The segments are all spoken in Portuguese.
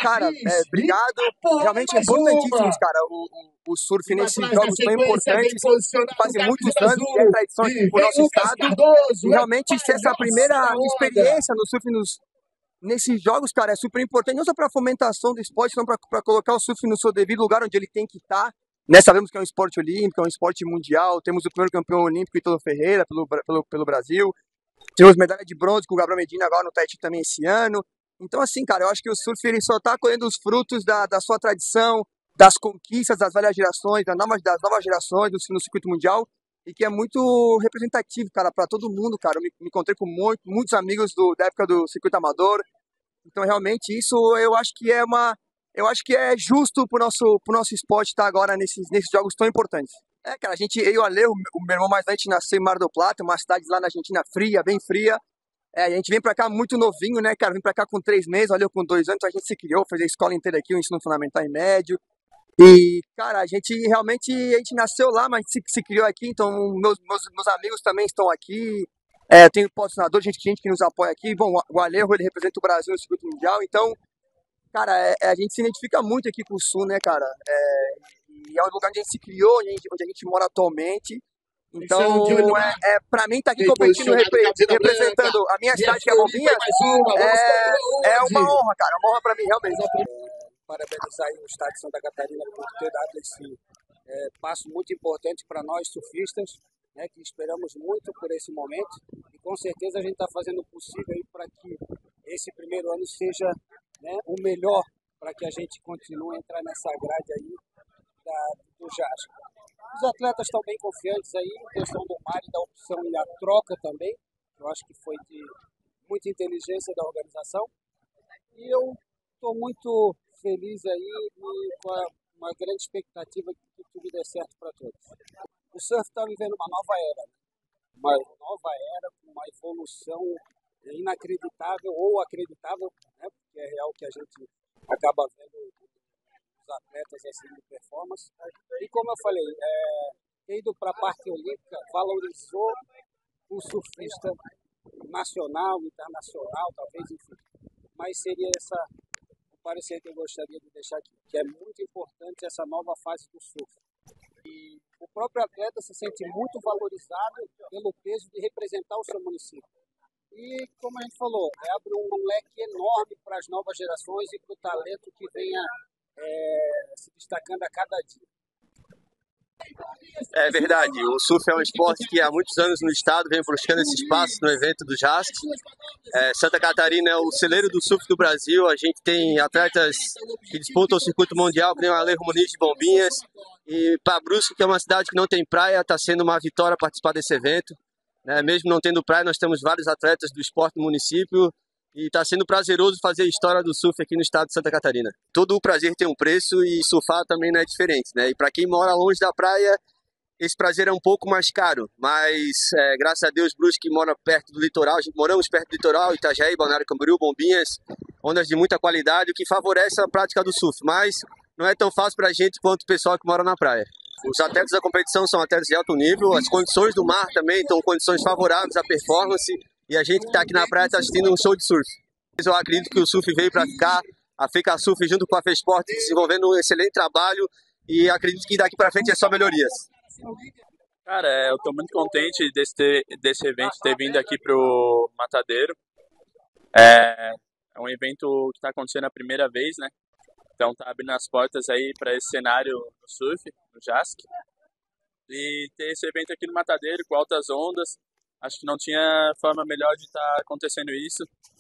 cara, obrigado. Realmente é importantíssimo, cara, o surf nesses jogos tão importantes, que fazem muitos anos, que é tradição aqui pro nosso estado. E realmente ser essa primeira experiência no surf nesses jogos, cara, é super importante, não só para a fomentação do esporte, não para colocar o surf no seu devido lugar onde ele tem que estar. Né, sabemos que é um esporte olímpico, é um esporte mundial, temos o primeiro campeão olímpico, Ítalo Ferreira, pelo Brasil. Tivemos medalha de bronze com o Gabriel Medina agora no Tahiti também esse ano. Então, assim, cara, eu acho que o surf ele só está colhendo os frutos da sua tradição, das conquistas das velhas gerações, das novas gerações no circuito mundial, e que é muito representativo, cara, para todo mundo, cara. Eu me encontrei com muitos amigos da época do circuito amador. Então, realmente, isso eu acho que é justo pro nosso esporte estar agora nesses jogos tão importantes. Cara, eu e o Ale, o meu irmão mais velho, a gente nasceu em Mar del Plata, uma cidade lá na Argentina fria, bem fria. A gente vem pra cá muito novinho, né, cara? Vim pra cá com 3 meses, olha, eu com 2 anos, a gente se criou, fez a escola inteira aqui, o ensino fundamental e médio. E, cara, a gente nasceu lá, mas se criou aqui, então meus amigos também estão aqui. Tem patrocinador, gente que nos apoia aqui. Bom, o Alejo, ele representa o Brasil no circuito mundial, então, cara, a gente se identifica muito aqui com o Sul, né, cara? E é um lugar onde a gente se criou, onde a gente mora atualmente. Então, pra mim, tá aqui competindo, representando a minha cidade, que é Bombinhas, é uma honra, cara, uma honra pra mim, realmente. Parabenizar aí o Estado de Santa Catarina por ter dado esse passo muito importante para nós surfistas, né, que esperamos muito por esse momento, e com certeza a gente está fazendo o possível para que esse primeiro ano seja, né, o melhor, para que a gente continue a entrar nessa grade aí do JASC. Os atletas estão bem confiantes aí, em questão do mar e da opção e a troca também, eu acho que foi de muita inteligência da organização, e eu estou muito feliz aí e com uma grande expectativa de que tudo dê certo para todos. O surf está vivendo uma nova era com uma evolução inacreditável ou acreditável, né, porque é real que a gente acaba vendo os atletas assim de performance. E como eu falei, indo para a parte olímpica, valorizou o surfista nacional, internacional, talvez, enfim. Mas seria o parecer que eu gostaria de deixar aqui, que é muito importante essa nova fase do surf. E o próprio atleta se sente muito valorizado pelo peso de representar o seu município. E, como a gente falou, abre um leque enorme para as novas gerações e para o talento que venha se destacando a cada dia. É verdade, o surf é um esporte que há muitos anos no estado vem buscando esse espaço no evento do JASC. Santa Catarina é o celeiro do surf do Brasil, a gente tem atletas que disputam o circuito mundial, que nem o Alejo Muniz de Bombinhas, e para Brusque, que é uma cidade que não tem praia, está sendo uma vitória participar desse evento. Mesmo não tendo praia, nós temos vários atletas do esporte no município, e está sendo prazeroso fazer a história do surf aqui no estado de Santa Catarina. Todo o prazer tem um preço e surfar também não é diferente, né? E para quem mora longe da praia, esse prazer é um pouco mais caro, mas graças a Deus, Brusque mora perto do litoral, a gente moramos perto do litoral, Itajaí, Balneário Camboriú, Bombinhas, ondas de muita qualidade, o que favorece a prática do surf, mas não é tão fácil para a gente quanto o pessoal que mora na praia. Os atletas da competição são atletas de alto nível, as condições do mar também estão condições favoráveis à performance, e a gente que está aqui na praia está assistindo um show de surf. Eu acredito que o surf veio para ficar, a FECA Surf junto com a FESPORT desenvolvendo um excelente trabalho, e acredito que daqui para frente é só melhorias. Cara, eu estou muito contente desse evento ter vindo aqui pro Matadeiro. É um evento que está acontecendo a primeira vez, né? Então tá abrindo as portas aí para esse cenário no surf, no JASC. E ter esse evento aqui no Matadeiro com altas ondas, acho que não tinha forma melhor de estar acontecendo isso.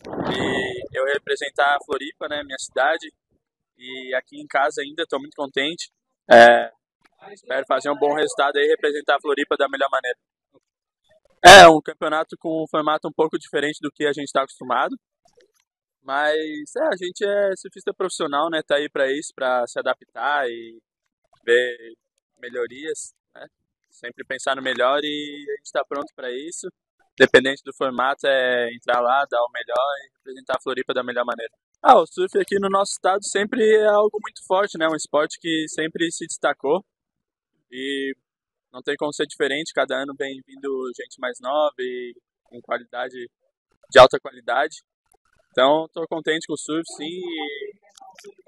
E eu representar a Floripa, né, minha cidade, e aqui em casa ainda estou muito contente. Espero fazer um bom resultado aí e representar a Floripa da melhor maneira. É um campeonato com um formato um pouco diferente do que a gente está acostumado. Mas a gente é surfista profissional, né? Tá aí para isso, para se adaptar e ver melhorias, né? Sempre pensar no melhor e a gente está pronto para isso. Dependente do formato, entrar lá, dar o melhor e representar a Floripa da melhor maneira. O surf aqui no nosso estado sempre é algo muito forte, né? Um esporte que sempre se destacou e não tem como ser diferente. Cada ano vem vindo gente mais nova e com qualidade, de alta qualidade. Então, estou contente com o surf, sim, e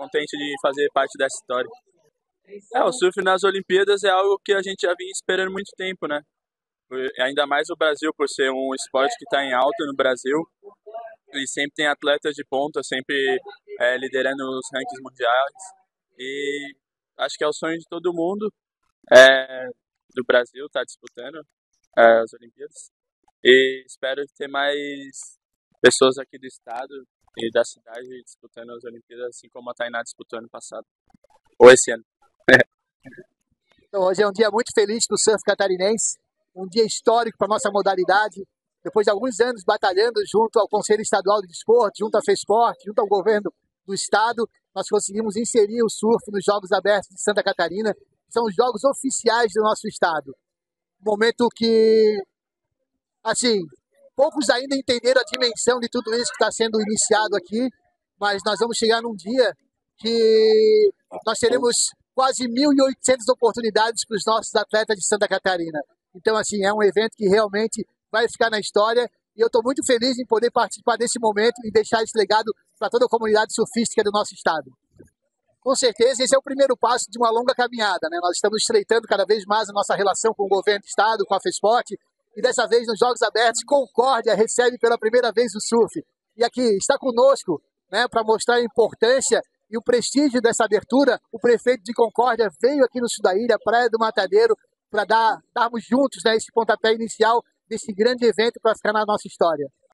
contente de fazer parte dessa história. O surf nas Olimpíadas é algo que a gente já vinha esperando muito tempo, né? Ainda mais o Brasil, por ser um esporte que está em alta no Brasil, e sempre tem atletas de ponta, sempre liderando os rankings mundiais, e acho que é o sonho de todo mundo do Brasil estar disputando as Olimpíadas, e espero ter mais pessoas aqui do estado e da cidade disputando as Olimpíadas, assim como a Tainá disputou ano passado, ou esse ano. Então, hoje é um dia muito feliz para o surf catarinense, um dia histórico para a nossa modalidade. Depois de alguns anos batalhando junto ao Conselho Estadual de Desporto, junto à FESPORT, junto ao governo do estado, nós conseguimos inserir o surf nos Jogos Abertos de Santa Catarina, que são os jogos oficiais do nosso estado. Um momento que, assim, poucos ainda entenderam a dimensão de tudo isso que está sendo iniciado aqui, mas nós vamos chegar num dia que nós teremos quase 1.800 oportunidades para os nossos atletas de Santa Catarina. Então, assim, é um evento que realmente vai ficar na história e eu estou muito feliz em poder participar desse momento e deixar esse legado para toda a comunidade surfística do nosso estado. Com certeza, esse é o primeiro passo de uma longa caminhada, né? Nós estamos estreitando cada vez mais a nossa relação com o governo do estado, com a FESPORT, e dessa vez nos Jogos Abertos, Concórdia recebe pela primeira vez o surf. E aqui está conosco, né, para mostrar a importância e o prestígio dessa abertura. O prefeito de Concórdia veio aqui no sul da ilha, Praia do Matadeiro, para darmos juntos, né, esse pontapé inicial desse grande evento para ficar na nossa história.